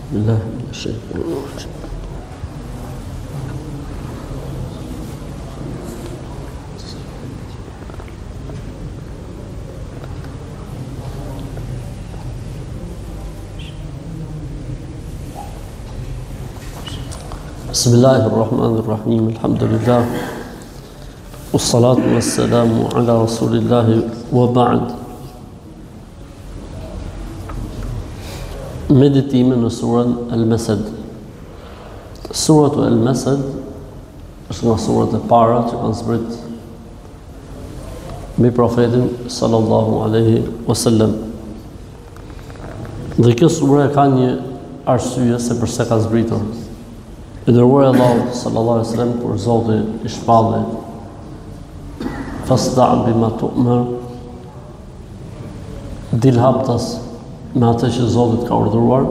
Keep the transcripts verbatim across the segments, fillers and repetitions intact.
بالله من الشيطان الرجيم. بسم الله الرحمن الرحيم. الحمد لله والصلاة والسلام على رسول الله وبعد. Meditime në surën Al-Masad. Suratu Al-Masad është nga surat e para që kanë zbrit me profetin sallallahu alaihi wasallam. Dhe kjo sura ka një arsye se përse ka zbritur. I dërguari Allahu sallallahu alaihi wasallam kur Zoti i shpalli fasda' bima tu'mar, dil haptas me atë që Zoti ka urdhëruar,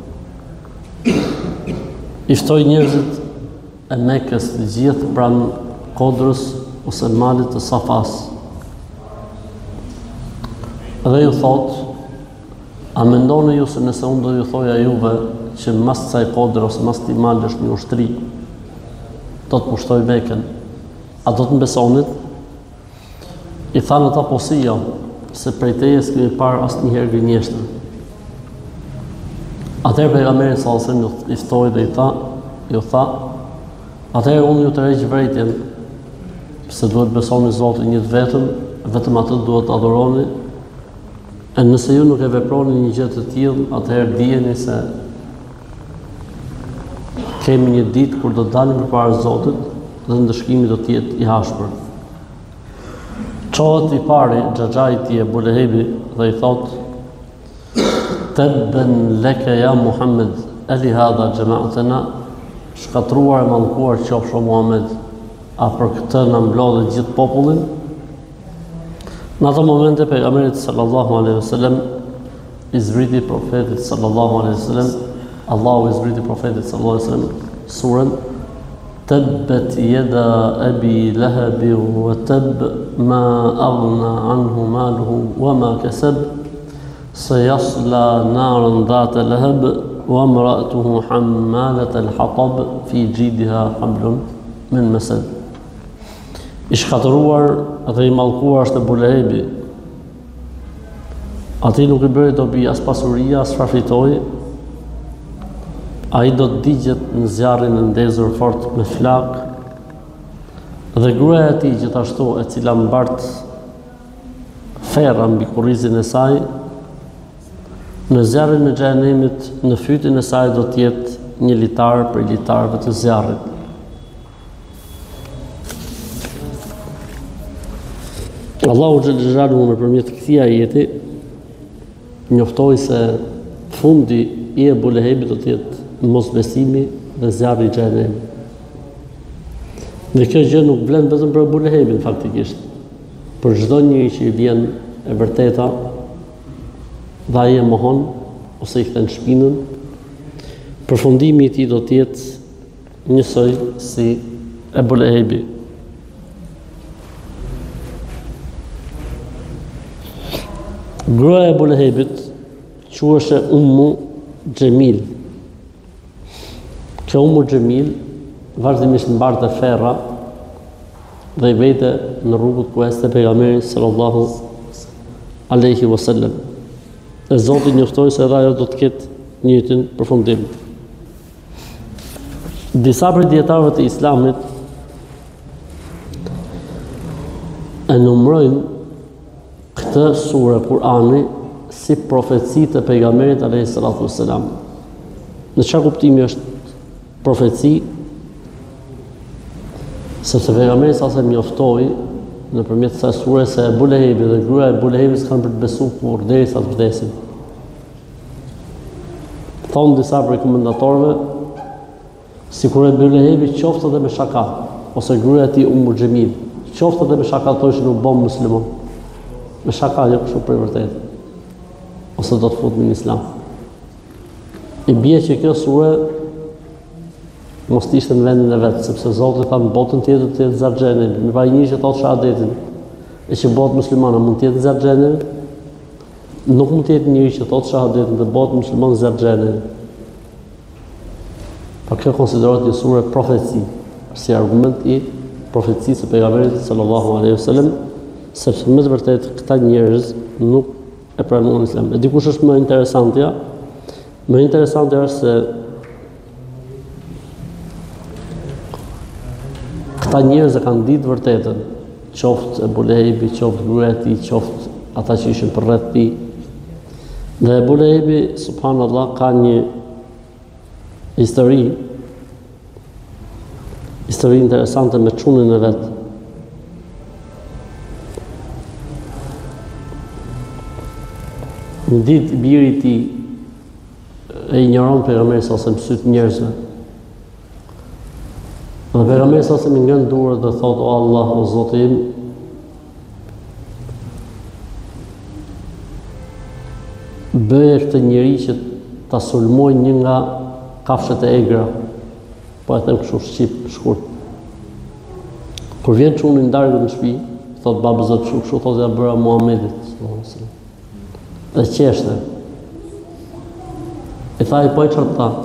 i ftoi njerëzit e Mekës të gjithë pranë kodrës ose malit të Safas. Dhe ju thot, a mendoni ju se nëse unë do ju thoja juve që mas kësaj kodrë ose mas këtij mali është një ushtri, do të pushtoj Mekën, a do të mbesonit? I thanë ata po si jo, se prej teje s'kemi parë asnjëherë gënjeshtër. Atëherë pejgamberi sallallahu alajhi wasallam i ftoi dhe i tha, ju tha, atëherë unë ju tërheq vërejtjen, se duhet besoni Zotin një të vetëm, vetëm atë duhet adhuroni, e nëse ju nuk e veproni një gjë të tillë, atëherë dijeni se kemi një ditë kur do të dalim përpara Zotit dhe ndëshkimi do të jetë i hashpër. Çohet i pari xhaxhai i Abu Lehebi dhe i thot: Tabban laka ya Muhammad, ali hadha jama'atana, shkatruar e mallkuar qofsho Muhammed, a për këtë na mblodhe gjithë popullin? Në ato momente pejgamberi sallallahu alaihi wasallam i zbriti profetit sallallahu alaihi wasallam, Allahu i zbriti profetit sallallahu alaihi wasallam surën Tabbat yada abi lahab wa tab ma aghna anhu maluhu wa ma kasab sayasla naran dhata lahab wa imra'atuhu hammalat al-hatab fi jidha hablun min masad. I shkatëruar dhe i mallkuar është Abu Lehebi. Ati nuk i bëri dobi as pasuria, as çfarë fitoi. Ai do të digjet në zjarrin e ndezur fort me flak, dhe gruaja e tij gjithashtu, e cila mbart ferra mbi kurrizin e saj, në zjarrin e xhenemit, në fytin e saj do të jetë një litar për litarëve të zjarrit. Allahu xhallal xhelaluhu nëpërmjet këtij ajeti njoftoi se fundi i Abu Lehebit do të jetë mosbesimi dhe zjarri i xhenemit. Dhe kjo gjë nuk vlen vetëm për Abu Lehebin faktikisht, për çdo njeri që i vjen e vërteta dhe ai e mohon ose i kthen shpinën, përfundimi i tij do të jetë njësoj si Abu Lehebi. Gruaja e Abu Lehebit quhej Ummu Xhemil. Kjo Ummu Xhemil vazhdimisht mbarte ferra dhe i vete në rrugët ku ecte pejgamberi sallallahu alaihi wasallam. E Zoti njoftoi se edhe ajo do të ketë një jetë përfundim. Disa prej dietarëve të Islamit e numrojnë këtë sure Kur'ani si profeci të pejgamberit alayhi salatu wassalam. Në çfarë kuptimi është profeci? Sepse pejgamberi sa se njoftoi nëpërmjet kësaj sure se Abu Lehebi dhe gruaja e Abu Lehebit kanë për të besuar kur derisa të vdesin. Thonë disa prej komentatorëve, sikur Abu Lehebi qoftë edhe me shaka, ose gruaja e tij Ummu Xhemil, qoftë edhe me shaka thoshë nuk bën musliman. Me shaka jo kështu për vërtet, ose do të futet në Islam. I bie që kjo sure mos ishte në vendin e vetë, sepse Zoti tha në botën tjetër të jetë zjarr xhenemit. Me pa një që thotë shahadetin, e që botë muslimane mund të jetë zjarr xhenemit, nuk mund të jetë njëri që thotë shahadetin dhe botë musliman zjarr xhenemit. Pa kjo konsiderohet një sure profeci, si argument i profecisë së pejgamberit sallallahu alaihi wasallam, sepse më të vërtet këta njerëz nuk e pranuan Islam. E dikush është më interesantja, më interesante është se këta njerëz e kanë ditë vërtetën, qoftë Ebu Lehebi, qoftë gruaja e tij, qoftë ata që ishin përreth tij. Dhe Ebu Lehebi, subhanallahu, ka një histori, histori interesante me çunin e vet. Një ditë biri i tij e injoron pejgamberin sa ose syt njerëzve. Dhe pejgamberi sa ose më ngën durët dhe thotë: "O Allah, o Zoti im, bëje këtë njeri që ta sulmoj një nga kafshët e egra." Po e them kështu shqip, shkurt. Kur vjen çuni i ndarkët në shtëpi, thotë babë Zot kështu kështu, thotë ja bëra Muhamedit. Dhe qeshte. E tha i po e çfarë tha?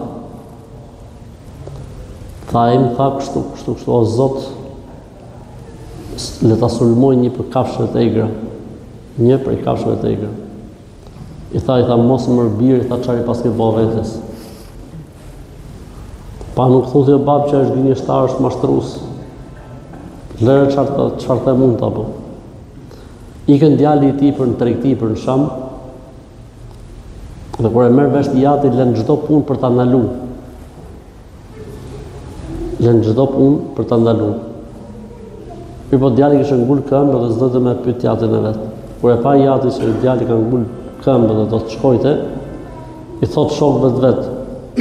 Tha im tha kështu, kështu, kështu, o Zot, le ta sulmoj një për kafshët e egra. Një për kafshëve të egra. I tha, i tha, mos më rëbirë, i tha, qari pas ke bo vetes. Pa nuk thotë jo babë që është gënjeshtar, është mashtrus. Lërë çfarë të mund të apo. Ikën djali i tij për në tregti për në Sham, dhe kur e merr vesh jati, lën çdo punë për ta ndaluar. Lën çdo punë për ta ndaluar. Ky po djali kishte ngul këmbë dhe s'do të më pyet jatin e vet. Kur e pa jati që djali ka ngul këmbë dhe do të shkojte, i thot shokëve të vet: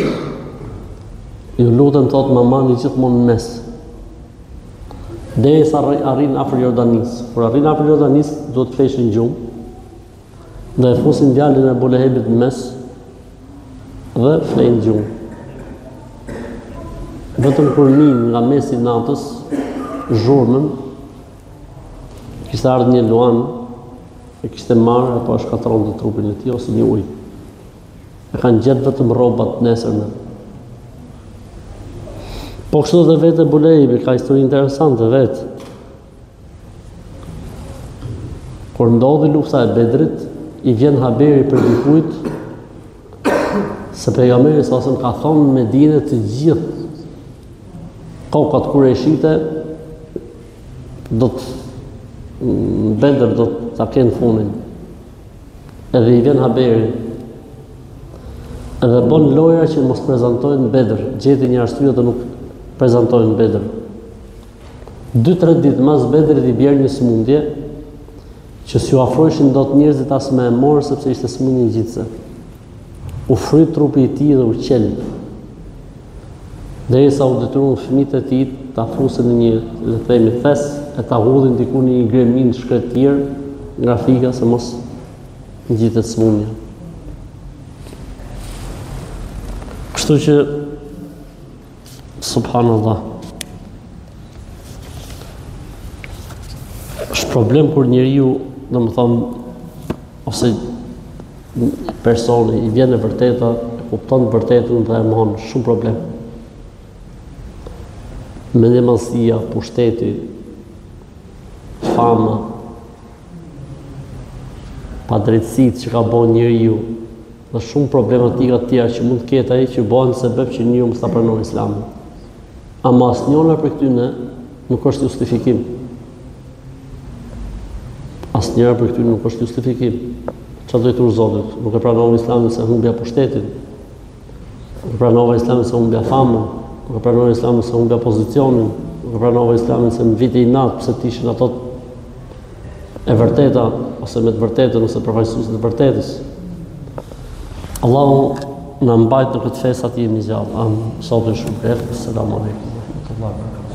"Ju lutem, thot, mamani gjithmonë në mes." Derisa arrin afër Jordanisë. Kur arrin afër Jordanisë, duhet të fleshin gjumë. Dhe e fusin djalin e Ebu Lehebit në mes dhe flejnë gjumë. Vetëm kur nin nga mesi i natës, zhurmën, kishte ardhur një luan, e kishte marrë apo e shkatronte trupin e tij ose një ujë. E kanë gjetë vetëm rrobat nesërme. Po kështu dhe vetë Ebu Lehebi ka histori interesante vetë. Kur ndodhi lufta e Bedrit, i vjen haberi për dikujt se pejgamberi sa ose ka thonë në Medinë të gjithë kokat kureshite do të në Bedr do të ta kenë funin. Edhe i vjen haberi. Edhe bon lojra që mos prezantojnë në Bedr, gjeti një arsye të nuk prezantojnë në Bedr. dy tre ditë mas Bedrit i bjerë një smundje që s'ju afroheshin dot njerëzit as me e morë sepse ishte smundje ngjitse. U fryt trupi i tij dhe u qel. Derisa u detyruan fëmijët e tij ta fusin në një, le të themi, fes e ta hudhin diku në një gremin shkretir nga frika se mos ngjitet smundja. Kështu që subhanallah, është problem kur njeriu, domethënë, ose personi i vjen e vërteta, e kupton të vërtetën dhe e mohon, shumë problem. Mendjemësia, pushteti, fama, padrejtësitë që ka bën njeriu, dhe shumë problematika të tjera që mund të ketë ai që bëhen sebeb që njeriu mos ta pranojë Islamin. Ama asnjëra për këtyne nuk është justifikim. Asnjëra për këtyne nuk është justifikim. Çfarë do i thur Zotit? Nuk e pranova Islamin se humbja pushtetin. Nuk e pranova Islamin se humbja famën. Nuk e pranova Islamin se humbja pozicionin. Nuk e pranova Islamin se më viti i natë pse të ishin ato e vërteta ose me të vërtetën ose përfaqësuesit të vërtetës. Allahu na mbajt në këtë fesë aty jemi gjallë. Am, sot është shumë krejt. Selamun alejkum.